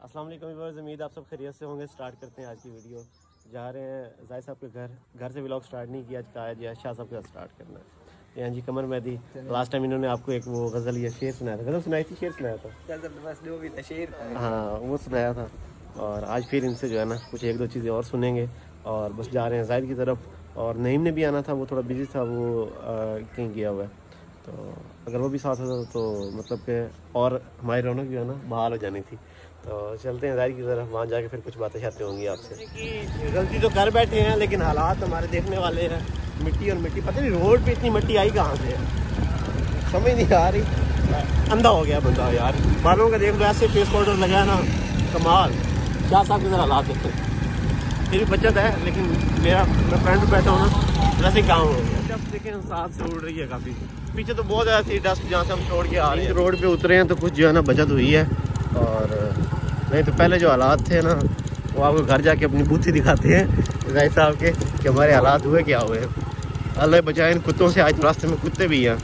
अस्सलाम वालेकुम व्यूअर्स, उम्मीद आप सब खैरियत से होंगे। स्टार्ट करते हैं आज की वीडियो। जा रहे हैं जाहिद साहब के घर से व्लॉग स्टार्ट नहीं किया, आज का आज शाह साहब के साथ स्टार्ट करना है। यहाँ जी कमर मेहदी, लास्ट टाइम इन्होंने आपको एक वो गज़ल या शेर सुनाया था। गज़ल सुनाई थी, शेर सुनाया था। हाँ, वो सुनाया था। और आज फिर इनसे जो है ना कुछ एक दो चीज़ें और सुनेंगे और बस जा रहे हैं जाहिद की तरफ। और नईम ने भी आना था, वो थोड़ा बिजी था, वो कहीं गया हुआ है। तो अगर वो भी साथ होता तो मतलब कि और हमारी रौनक जो है ना बहाल हो जानी थी। तो चलते हैं जाहिर की तरफ, वहाँ जाके फिर कुछ बातें शातें होंगी आपसे। कि गलती तो कर बैठे हैं लेकिन हालात हमारे देखने वाले हैं। मिट्टी और मिट्टी, पता नहीं रोड पे इतनी मिट्टी आई कहाँ से है, समझ नहीं आ रही। अंधा हो गया बंदा यार। बालों का देख लो, ऐसे फेस पाउडर लगाया ना, कमाल। शाह साहब के तरह हालात देखते हैं। मेरी बचत है लेकिन मैं फ्रेंड पे बैठा हूँ ना, वैसे काम हो गया। जब देखें साथ से उड़ रही है काफ़ी, पीछे तो बहुत ज़्यादा थी डस्ट जहाँ से हम छोड़ के आ रहे हैं। रोड पे उतरे हैं तो कुछ जो है ना बचत हुई है। और नहीं तो पहले जो हालात थे ना, वो आपको घर जाके अपनी बूथी दिखाते हैं जाहिद साहब के कि हमारे हालात हुए क्या हुए। अल्लाह बचाए इन कुत्तों से, आज रास्ते में कुत्ते भी हैं।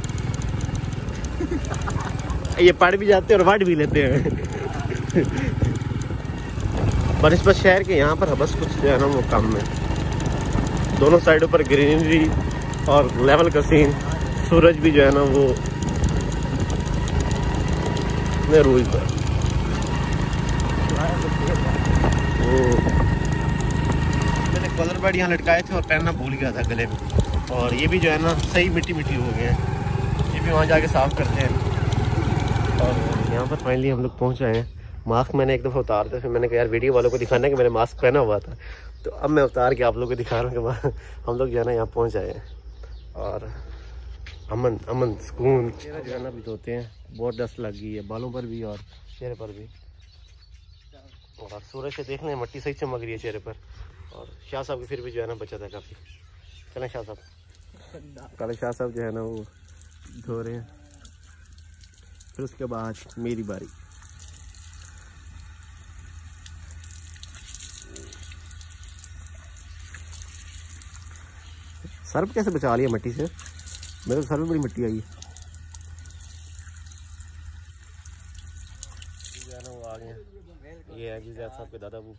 ये पढ़ भी जाते हैं और वाट भी लेते हैं। बनस्बत शहर के यहाँ पर बस कुछ जो है ना वो कम है। दोनों साइडों पर ग्रीनरी और लेवल का सीन। सूरज भी जो है ना वो रूज पर मैंने कलर बर्ड यहाँ लटकाए थे और पहनना भूल गया था गले में। और ये भी जो है ना सही मिट्टी मिट्टी हो गए हैं, ये भी वहाँ जाके साफ करते हैं। और यहाँ पर फाइनली हम लोग पहुँच आए हैं। मास्क मैंने एक दफ़ा उतार दिया, फिर मैंने कहा यार वीडियो वालों को दिखाना है कि मैंने मास्क पहना हुआ था, तो अब मैं उतार के आप लोगों को दिखा रहा हूँ कि हम लोग जो है ना यहाँ पहुँच आए हैं। और अमन अमन सुकून चेहरा जो है ना भी धोते हैं, बहुत डस्ट लग गई है बालों पर भी और चेहरे पर भी। और सूरज से देख लें मिट्टी सही चमक रही है चेहरे पर। और शाह साहब की फिर भी जो है ना बचत है काफ़ी। चलें शाह साहब। कल शाह साहब जो है ना वो धो रहे हैं, फिर उसके बाद मेरी बारी। सर पे कैसे बचा लिया मिट्टी से? मेरे सर में बड़ी मिट्टी आई है। वो आ गए, ये है जी जायद साहब के दादा बू,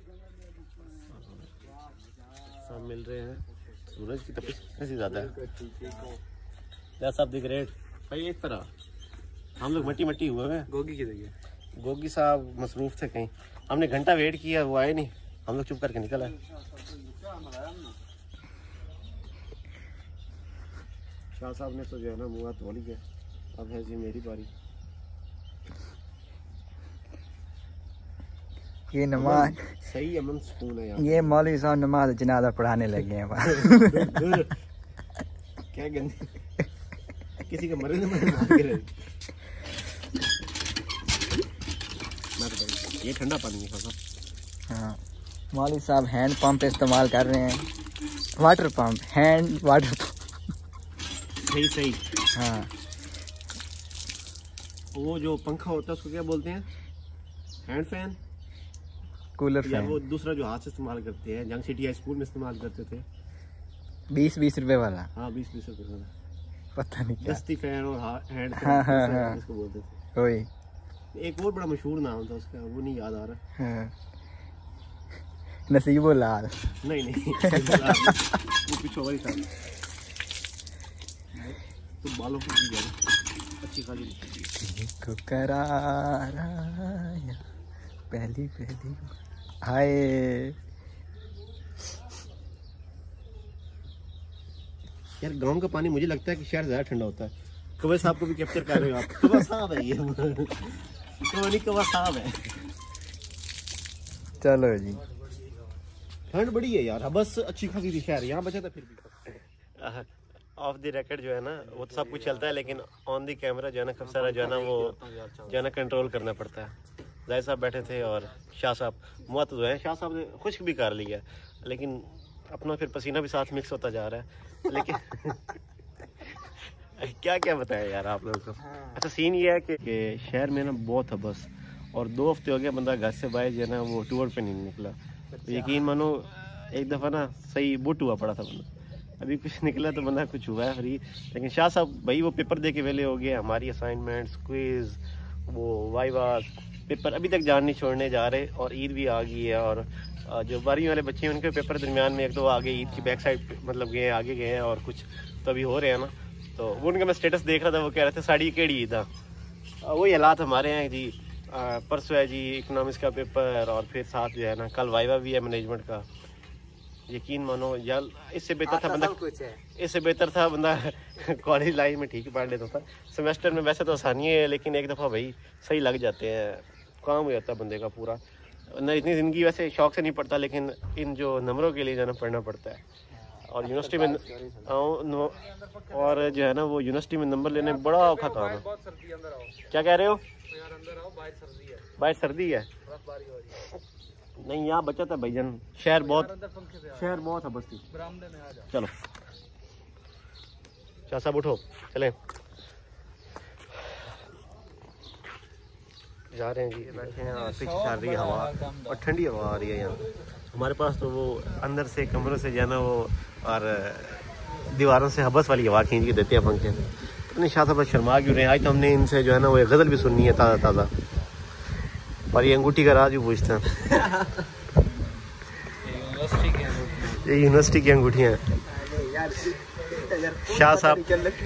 सब मिल रहे हैं। सूरज की तपिश कैसी ज़्यादा है। जायद साहब द ग्रेट भाई, एक तरह हम लोग मट्टी मट्टी हुए हैं। गोगी की जगह गोगी साहब मसरूफ थे कहीं, हमने घंटा वेट किया, वो आए नहीं, हम लोग चुप करके निकल आए। शाह साहब ने तो जो है ना मुँह धो लिया, अब है जी मेरी बारी। ये नमाज सही अमन सुकून है यार। ये मौलवी साहब नमाज जनाजा पढ़ाने लगे हैं। क्या गंदी, किसी का मरे मार के रहे। ये ठंडा पानी है साहब। हाँ, मौलवी साहब हैंड पंप इस्तेमाल कर रहे हैं, water pump, hand water pump. सही सही। हाँ, वो जो पंखा होता है उसको क्या बोलते हैं? हैंड फैन, कूलर या फैन। वो दूसरा जो हाथ से इस्तेमाल करते हैं, जंग सिटी हाई स्कूल में इस्तेमाल करते थे। 20-20 रुपए वाला। हाँ 20-20 रुपए वाला, पता नहीं क्या। दस्ती फैन और हैंड फैन। हाँ, हाँ, हाँ। इसको बोलते थे। वही। एक और बड़ा मशहूर नाम था उसका, वो नहीं याद आ रहा। हाँ। नसीबो लाल। नहीं नहीं वो कुछ और ही था। तो बालों को भी अच्छी खाली को करारा पहली पहली हाय। यार गांव का पानी मुझे लगता है कि शहर ज्यादा ठंडा होता है। कवर साहब को भी कैप्चर कर रहे हो आप। कवर साहब है ये, कवर साहब है। चलो जी, ठंड बड़ी है यार, बस अच्छी खासी थी शहर, यहाँ बचा था फिर भी। ऑफ द रिकॉर्ड जो है ना वो तो सब कुछ चलता है, लेकिन ऑन द कैमरा जो है ना काफ़ी सारा जो है ना वो जो है ना कंट्रोल करना पड़ता है। जाहिद साहब बैठे थे और शाह साहब मुअत्तज़ जो है, शाह साहब ने खुश्क भी कर लिया, लेकिन अपना फिर पसीना भी साथ मिक्स होता जा रहा है। लेकिन क्या क्या बताया यार आप लोगों को। अच्छा सीन ये है कि शहर में ना बहुत है बस, और 2 हफ्ते हो गए बंदा घर से बाहर जो है ना वो टूर पे नहीं निकला। तो यकीन मानो एक दफ़ा ना सही बुट हुआ पड़ा था बंदा, अभी कुछ निकला तो बंदा कुछ हुआ है फ्री। लेकिन शाह साहब भाई वो पेपर दे के वेले हो गए, हमारी असाइनमेंट्स, क्विज, वो वाइवास, पेपर अभी तक जान नहीं छोड़ने जा रहे, और ईद भी आ गई है, और जो 12वीं वाले बच्चे हैं उनके पेपर दरमियान में एक दो आगे ईद की बैक साइड मतलब गए आगे गए हैं, और कुछ तो अभी हो रहे हैं ना। तो वो उनका मैं स्टेटस देख रहा था, वो कह रहे थे साड़ी केड़ी ईद आ। वही हालात हमारे हैं जी। परसों है जी इकोनॉमिक्स का पेपर, और फिर साथ जो है ना कल वाइवा भी है मैनेजमेंट का। यकीन मानो यार इससे बेहतर था बंदा, इससे बेहतर था बंदा कॉलेज लाइफ में ठीक पढ़ लेता था। सेमेस्टर में वैसे तो आसानी है, लेकिन एक दफ़ा भाई सही लग जाते हैं, काम हो जाता है बंदे का पूरा न। इतनी ज़िंदगी वैसे शौक से नहीं पढ़ता, लेकिन इन जो नंबरों के लिए जाना पढ़ना पड़ता है। और यूनिवर्सिटी में और जो है ना वो यूनिवर्सिटी में नंबर लेने बड़ा औखा काम है। क्या कह रहे हो? बाहर सर्दी है? नहीं यहाँ बचत है भाईजान, शहर बहुत है बस्ती। चलो शाह साहब उठो, चले जा रहे हैं जी। बैठे हैं और पीछे चल रही है हवा, और ठंडी हवा आ रही है यहाँ हमारे पास। तो वो अंदर से कमरों से जाना वो और दीवारों से हबस वाली हवा खींच के देते हैं पंखे। इतने शाह साहब शर्मा क्यों रहे? आज तो हमने इनसे जो है ना वो एक गज़ल भी सुननी है ताज़ा ताज़ा, और ये अंगूठी का राज भी पूछते हैं। ये यूनिवर्सिटी की अंगूठियाँ हैं शाह साहब।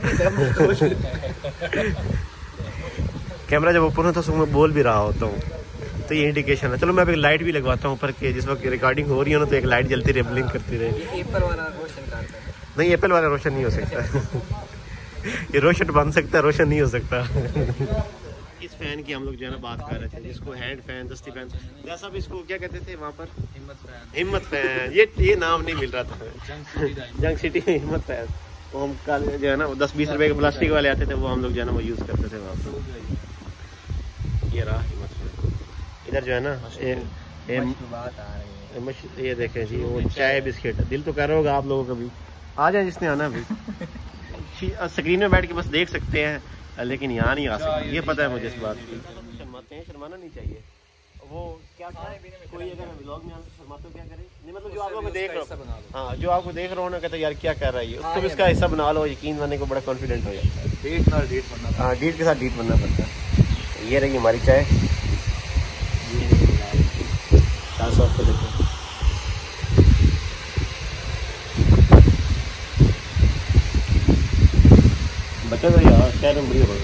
कैमरा जब ओपन होता है तो मैं बोल भी रहा होता हूँ, तो ये इंडिकेशन है। चलो मैं अब एक लाइट भी लगवाता हूँ ऊपर के, जिस वक्त रिकॉर्डिंग हो रही है ना तो एक लाइट जलती रहे, ब्लिंक करती रहे। एप्पल वाला रोशन करता है। नहीं एप्पल वाला रोशन नहीं हो सकता। ये रोशन बन सकता है, रोशन नहीं हो सकता। इस फैन की हम लोग जो है ना बात कर रहे थे, जिसको हैंड फैन, दस्ती फैन, जैसा भी इसको क्या कहते थे वहाँ पर, हिम्मत फैन। ये नाम नहीं मिल रहा था जंग सिटी में, हिम्मत फैन। तो हम कल जो है ना 10-20 रुपए के प्लास्टिक वाले आते थे, वो हम लोग जो है ना वो यूज़ करते थे वहाँ पर। ये रहा हिम्मत फैन। इधर जो है ना ये देखें जी वो चाय बिस्किट। दिल तो कर रहा होगा आप लोगों का भी, आ जाए जिसने आना भी। स्क्रीन में बैठ के बस देख सकते हैं, लेकिन यहाँ नहीं आ सकते, ये पता है मुझे इस बात की। शर्माते हैं, शर्माना नहीं चाहिए। वो क्या था, कोई अगर व्लॉग में शर्माते हो क्या करे, नहीं मतलब जो आप लोग देख रहे हो, हाँ जो आपको देख रहे हो ना, कहते यार क्या कर रहा है ये, उसको भी इसका हिस्सा बना लो, यकीन बनने को बड़ा कॉन्फिडेंट हो जाता है। हाँ डीट के साथ डीट बनना पड़ता है। ये रही हमारी चाय। 400 को देखो, बचा तो यार शहर में बड़ी गर्मी,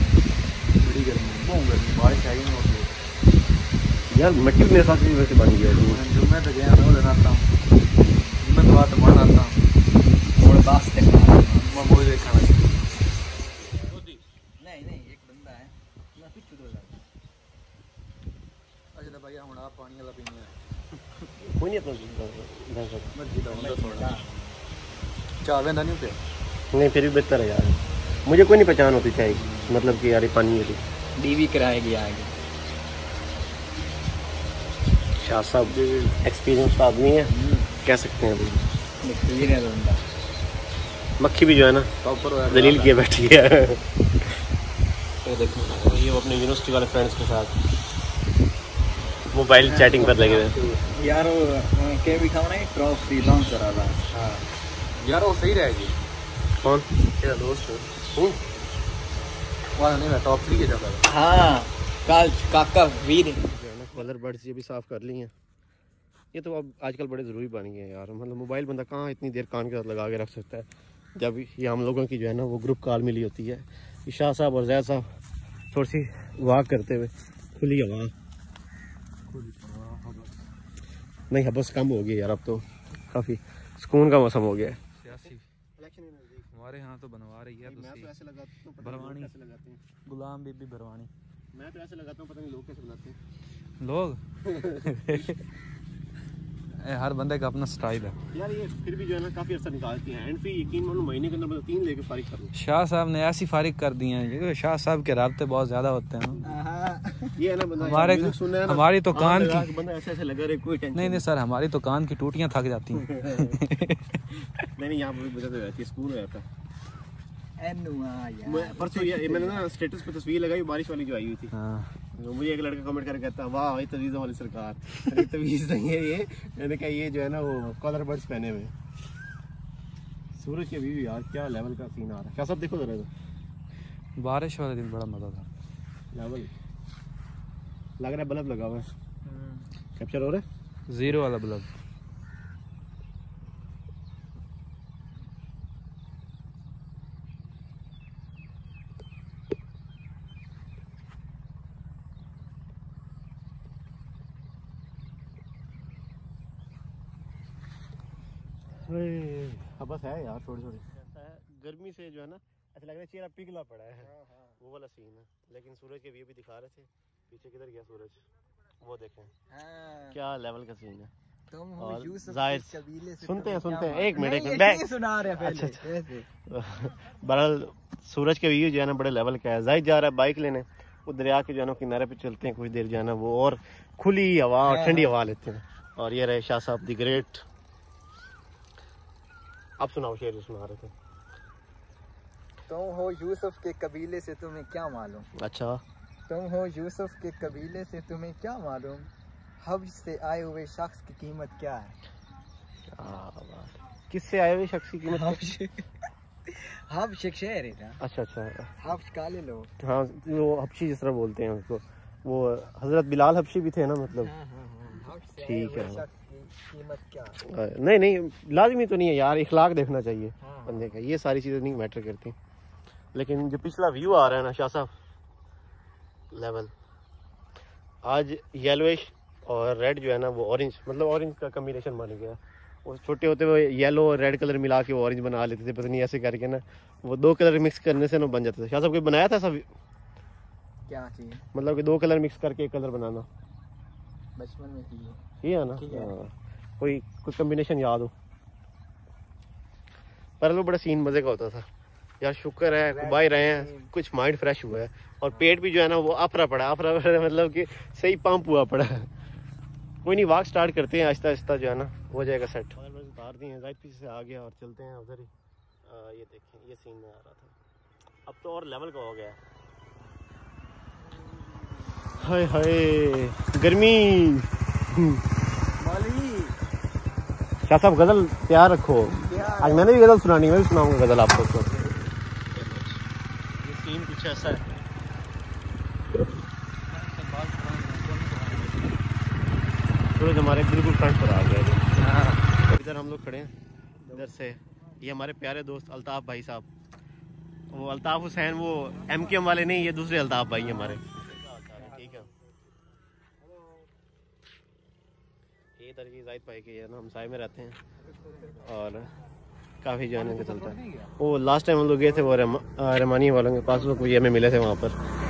बारिश आई नहीं होती यार। मिट्टी मेरे साथ भी वैसे बन गया। मैं तो गया ना आता हूँ, मैं तो बात मान आता हूँ और बास देखना मैं वो देखना नहीं एक बंदा है मैं कुछ छूट हो जाता। अच्छा भाई हम आप पानी वाला पीने हैं कोई नहीं अपना थोड़ा चाय वेंदा नहीं पे नहीं, फिर भी बेहतर है यार। मुझे कोई नहीं पहचान होती चाय की, मतलब कि यार ये पानी वाली डीवी कराएगी आगे। शाह साहब एक्सपीरियंस आदमी है, कह सकते हैं अभी। मक्खी भी जो है ना दलील किए बैठी है। तो देखो ये अपने यूनिवर्सिटी वाले फ्रेंड्स के साथ मोबाइल चैटिंग पर लगे हुए यार। के भी खाना है ट्रॉफी लॉन्च करा था यार, वो सही रहेगी। कौन? तेरा दोस्त वाला नहीं, मैं टॉप 3 के जगह। हाँ कल काका वीर कलर बर्ड्स ये भी साफ़ कर ली हैं। ये तो अब आजकल बड़े ज़रूरी बन गए हैं यार, मतलब मोबाइल बंदा कहाँ इतनी देर कान के साथ लगा के रख सकता है। जब ये हम लोगों की जो है ना वो ग्रुप कॉल मिली होती है, शाह साहब और जैद साहब थोड़ी सी वॉक करते हुए, खुली हवा नहीं हबस कम हो गई यार, अब तो काफ़ी सुकून का मौसम हो गया है। हमारे यहाँ तो बनवा रही है भरवानी, गुलाम बीबी भरवानी। मैं तो ऐसे लगाता हूँ, पता नहीं लोग कैसे बनाते हैं लोग। हर बंदे का अपना स्टाइल है यार। ये फिर भी जो है ना काफ़ी अर्सा निकालती हैं, एंड फिर यकीन मानो महीने के अंदर 3 लेके फारिग कर लो। शाह साहब ने ऐसी फारिग कर दी हैं, शाह साहब के राब्ते बहुत ज़्यादा होते हैं ना। ये है ना बंदा हमारी तो कान की बंदा ऐसे लगा रहे, कोई टेंशन नहीं सर, हमारी तो कान की टूटियाँ थक जाती हैं। नहीं यहाँ पर भी बचत हो जाती है, सुकून हो जाता है। परसों मैंने ना स्टेटस पे तस्वीर लगाई बारिश वाली जो आई हुई थी। मुझे एक लड़का कमेंट करके कहता वाह भाई तवीज़ों वाली सरकार। अरे तवीज़ नहीं है ये, मैंने कहा ये जो है ना वो कॉलर बर्ड्स पहने हुए। सूरज के व्यू यार क्या लेवल का सीन आ रहा है। क्या सब देखो जरा, बारिश वाले दिन बड़ा मज़ा था। लेवल लग रहा है बल्ब लगा हुआ है। कैप्चर हो रहा है 0 वाला बल्ब। बस है यार थोड़ी थोड़ी ऐसा है गर्मी से जो है ना ऐसा लग रहा है चेहरा पिघला पड़ा है। वो वाला सीन है। लेकिन सूरज के व्यू भी दिखा रहे थे। पीछे किधर गया सूरज वो देखें क्या लेवल का सीन है। तुम हो और यूसुफ जाहिर के कबीले से सुनते हैं तुम्हें क्या एक मिनट नहीं, एक मिनट ये सुना रहे पहले। अच्छा। ऐसे। बहरहाल सूरज के व्यू जो है ना बड़े लेवल का है। जाहिर जा रहा है बाइक लेने वो दरिया के जो है ना किनारे पे चलते हैं कुछ देर जो है ना वो और खुली हवा और ठंडी हवा लेते हैं। और ये रहे शाह साहब दी ग्रेट। आप सुनाओ शेर जो सुना रहे थे। तुम हो यूसुफ के कबीले से तुम्हें क्या मालूम। अच्छा तुम हो यूसुफ के कबीले से तुम्हें क्या मालूम, हब्श से आए हुए शख्स की कीमत क्या है। किससे आए हुए शख्स की कीमत हब्श एक शहर है ना। अच्छा अच्छा हब्श काले लोग। हाँ वो हबशी जिस तरह बोलते हैं उसको। वो हजरत बिलाल हबशी भी थे ना मतलब। ठीक है कीमत क्या। नहीं नहीं लाजमी तो नहीं है यार इखलाक देखना चाहिए बंदे का। ये सारी चीज़ें नहीं मैटर करती। लेकिन जो पिछला व्यू आ रहा है ना शाह साहब लेवल आज येलोइश और रेड जो है ना वो ऑरेंज मतलब ऑरेंज का कम्बिनेशन बन गया। वो छोटे होते हुए येलो और रेड कलर मिला के वो ऑरेंज बना लेते थे पता नहीं ऐसे करके ना वो 2 कलर मिक्स करने से ना बन जाता था। शाह साहब कोई बनाया था सब क्या चीज मतलब कि 2 कलर मिक्स करके एक कलर बनाना बचपन में की है ना। कोई कम्बिनेशन याद हो पर वो बड़ा सीन मजे का होता था यार। शुक्र है कुबाई रहे हैं कुछ माइंड फ्रेश हुआ है और पेट भी जो है ना वो अफरा पड़ा मतलब कि सही पंप हुआ पड़ा है। कोई नहीं वॉक स्टार्ट करते हैं आहिस्ता आहिस्ता जो है ना हो जाएगा सेट। उतार दिए हैं जाहिद पीछे से आ गया और चलते हैं उधर ही। ये देखें ये सीन में आ रहा था अब तो और लेवल का हो गया। हाय हाय गर्मी। शाह साहब गजल तैयार रखो। आज मैंने भी गजल सुनानी मैं भी सुनाऊंगा गजल आपको। तो ये सीन कुछ ऐसा है। सूरज हमारे बिल्कुल फ्रंट पर आ गया। इधर हम लोग खड़े हैं इधर से ये हमारे प्यारे दोस्त अल्ताफ भाई साहब। वो अल्ताफ हुसैन वो MKM वाले नहीं ये दूसरे अल्ताफ भाई हमारे। ठीक है ये इधर की जाहिद भाई के ना हम साए में रहते हैं और काफ़ी जाने का चलता है। वो लास्ट टाइम हम लोग गए थे वो रहमानी वालों के पास वो हमें मिले थे वहाँ पर।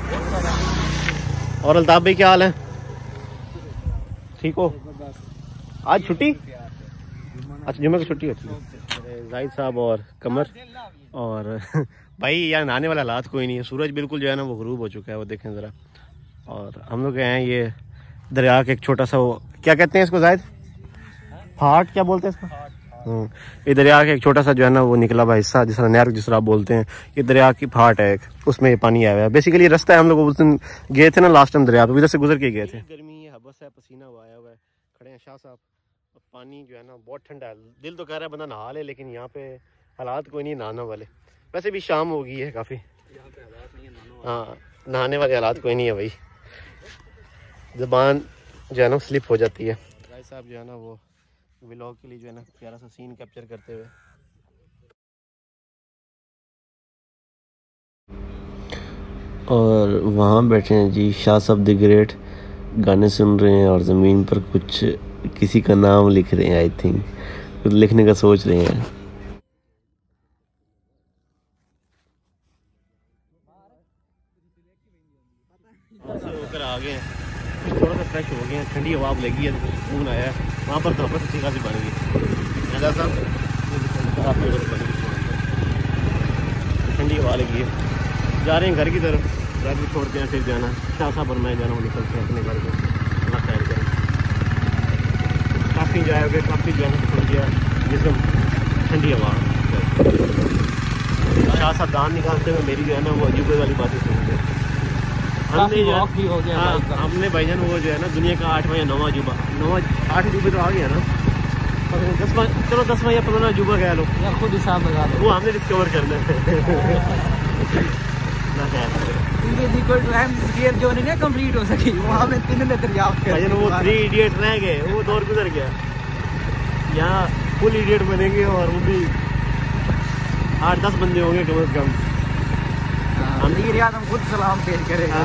और अल्ताफ भाई क्या हाल है ठीक हो। आज छुट्टी अच्छा जुम्मे की छुट्टी होती है। जाहिद साहब और कमर और भाई यार नहाने वाला हालात कोई नहीं है। सूरज बिल्कुल जो है ना वो गरूब हो चुका है वो देखें ज़रा। और हम लोग गए हैं ये दरिया के एक छोटा सा वो क्या कहते हैं इसको जाहिद फाट क्या बोलते हैं इसको। ये दरिया का एक छोटा सा जो है ना वो निकला हुआ हिस्सा जिस तरह नहर जिस तरह आप बोलते हैं ये दरिया की फाट है एक उसमें ये पानी आया हुआ है। बेसिकली रास्ता है हम लोग उस दिन गए थे ना लास्ट टाइम दरिया पे उधर से गुजर के गए थे। गर्मी है हबस है पसीना आया हुआ है खड़े हैं शाह साहब। पानी जो है ना बहुत ठंडा है। दिल तो कह रहा है बंदा नहा ले लेकिन यहाँ पे हालात कोई नहीं नहाने वाले। वैसे भी शाम हो गई है काफ़ी। हाँ नहाने वाले हालात कोई नहीं है भाई। ज़बान जो है ना स्लिप हो जाती है। भाई साहब जो है ना वो व्लॉग के लिए जो है ना प्यारा सा सीन कैप्चर करते हुए और वहाँ बैठे हैं जी शाह साहब द ग्रेट गाने सुन रहे हैं और ज़मीन पर कुछ किसी का नाम लिख रहे हैं। आई थिंक कुछ लिखने का सोच रहे हैं। होकर आ गए हैं थोड़ा सा फ्रेश हो गए हैं ठंडी हवा लगी है तो सुकून आया है। वहाँ पर तो अच्छी खासी बन गई ठंडी हवा लगी है। जा रहे हैं घर की तरफ घर भी छोड़ते हैं फिर जाना शाह साहब और मैं जाना वो निकलते हैं अपने घर को अपना सैर करें। काफ़ी इंजॉय हो गया काफ़ी जो है खुल गया जिसम ठंडी हवा। शाह साहब दान निकालते हुए मेरी जो है ना वो अजूबे वाली बातें सुन गए। हमने जो हो गया हमने भाईजान वो जो है ना दुनिया का 8वां या 9वां अजूबा 8 अजूबे तो आ गया ना 10वां चलो 10वां या 15वां अजूबा कह लो खुद हिसाब लगा वो हमने डिस्कवर करना है। अपना खैर करे। रियल जो नहीं कंप्लीट हो सकी वहाँ में 3 ने दरियाफ्त कर भाईजान वो 3 इडियट रह गए, वो दौर गुजर गया। यहाँ फुल इडियट बनेंगे और वो भी 8-10 बंदे होंगे कम से कम। हम खुद सलाम पेश करेगा।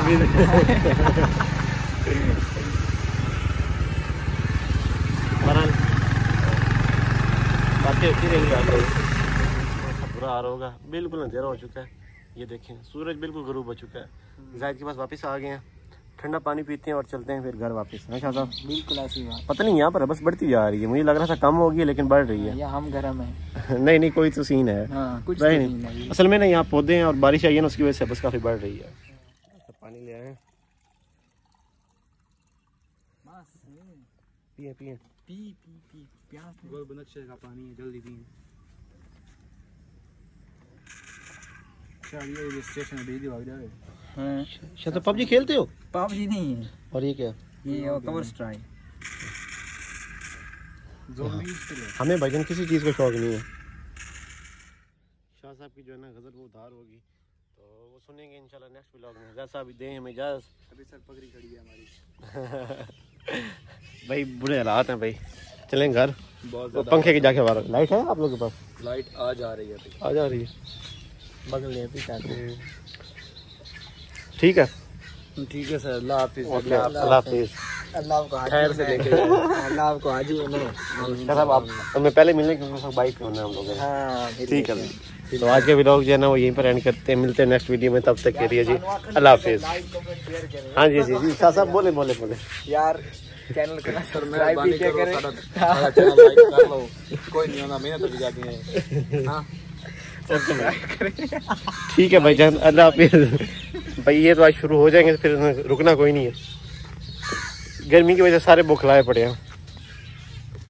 बातें होती रहेंगी आप लोग। बुरा हाल होगा, बिल्कुल अंधेरा हो चुका है। ये देखें सूरज बिल्कुल गरूब हो चुका है। जायद के पास वापस आ गए हैं, ठंडा पानी पीते हैं और चलते हैं फिर घर वापस। है शाह साहब? बिल्कुल ऐसी बात। पता नहीं यहाँ पर बस बढ़ती जा रही है, मुझे लग रहा था कम होगी लेकिन बढ़ रही है। या हम गरम है। नहीं कोई तो सीन है। कुछ नहीं असल में ना यहाँ पौधे हैं और बारिश आई है ना, उसकी वजह से बस काफ़ी बढ़ रही है। पानी ले आए, पिए पिए पी प्यास गोलबनक्शे का पानी है, जल्दी पिए। ये स्टेशन है, बिजली भाग जाए। हाँ शायद तो पबजी खेलते हो? पबजी नहीं है। और ये क्या? ये कवर स्ट्राइक। हमें भाईजान किसी चीज़ का शौक नहीं है। शाह साहब की जो है ना गज़ल वो उधार होगी तो वो सुनेंगे इंशाल्लाह नेक्स्ट व्लॉग में। जैसा अभी दें हमें इजाज़त। अभी सर पगड़ी खड़ी है हमारी। भाई बुरे हालात हैं भाई, चलें घर। बहुत पंखे की जाके बाहर। लाइट है आप लोगों के पास? लाइट आ जा रही है, आ जा रही है। बगल ले भी ठीक है ठीक है सर, अल्लाह हाफिज़। अल्लाह हाफिज़। अल्लाह को खैर से लेके अल्लाह को आज ही साहब आप हमें पहले मिलने के बाइक पे होना हम लोग। हाँ ठीक है, तो आज के व्लॉग जो है ना वो यहीं पर एंड करते हैं। मिलते हैं नेक्स्ट वीडियो में, तब तक के लिए जी अल्लाह हाफिज़। हाँ जी जी जी शाह साहब बोले बोले बोले यार चैनल को ना सब्सक्राइब भी करें। कोई नहीं होना, मेहनत भी जाती है। हाँ ठीक है भाईजान, अल्लाह हाफिज़। भाई ये तो आज शुरू हो जाएंगे फिर रुकना कोई नहीं है। गर्मी की वजह से सारे बुखलाए पड़े हैं।